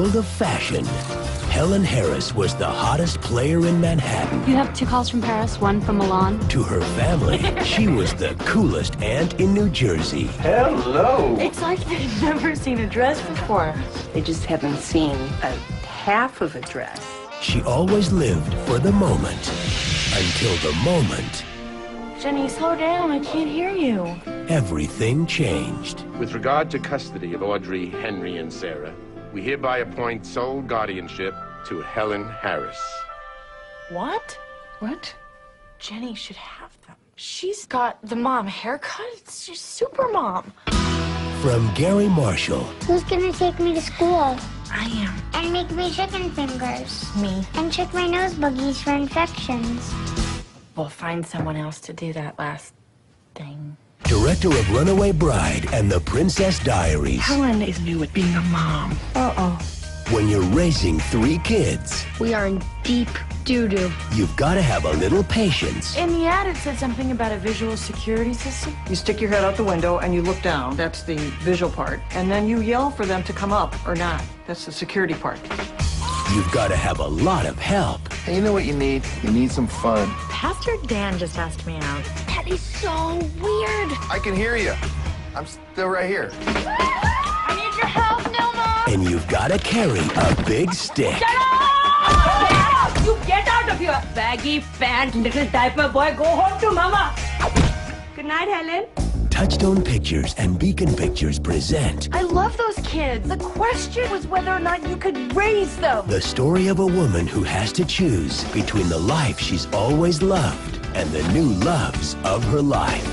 world of fashion, Helen Harris was the hottest player in Manhattan. You have 2 calls from Paris, 1 from Milan. To her family, she was the coolest aunt in New Jersey. Hello! It's like they've never seen a dress before. They just haven't seen a half of a dress. She always lived for the moment. Until the moment, Jenny, slow down. I can't hear you. everything changed. With regard to custody of Audrey, Henry, and Sarah, we hereby appoint sole guardianship to Helen Harris. What? What? Jenny should have them. She's got the mom haircut. She's super mom. From Gary Marshall Who's gonna take me to school? I am. And make me chicken fingers? Me. And check my nose buggies for infections? We'll find someone else to do that last thing. director of Runaway Bride and The Princess Diaries. Helen is new at being a mom. Uh-oh. When you're raising 3 kids, We are in deep doo-doo. you've got to have a little patience. In the ad, it said something about a visual security system. You stick your head out the window and you look down. That's the visual part. And then you yell for them to come up or not. That's the security part. You've got to have a lot of help. Hey, you know what you need? You need some fun. Pastor Dan just asked me out. That is so weird. I can hear you. I'm still right here. I need your help, Nilma. And you've got to carry a big stick. You get out of here! Baggy, fat, little diaper boy, go home to mama! Good night, Helen. Touchstone Pictures and Beacon Pictures present I love those kids. The question was whether or not you could raise them. the story of a woman who has to choose between the life she's always loved and the new loves of her life.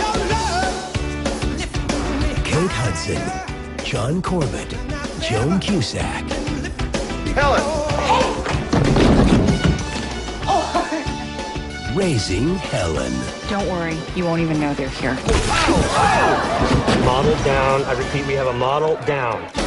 Kate Hudson, John Corbett, Joan Cusack. Helen! Raising Helen. Don't worry, you won't even know they're here. Model down. I repeat, we have a model down.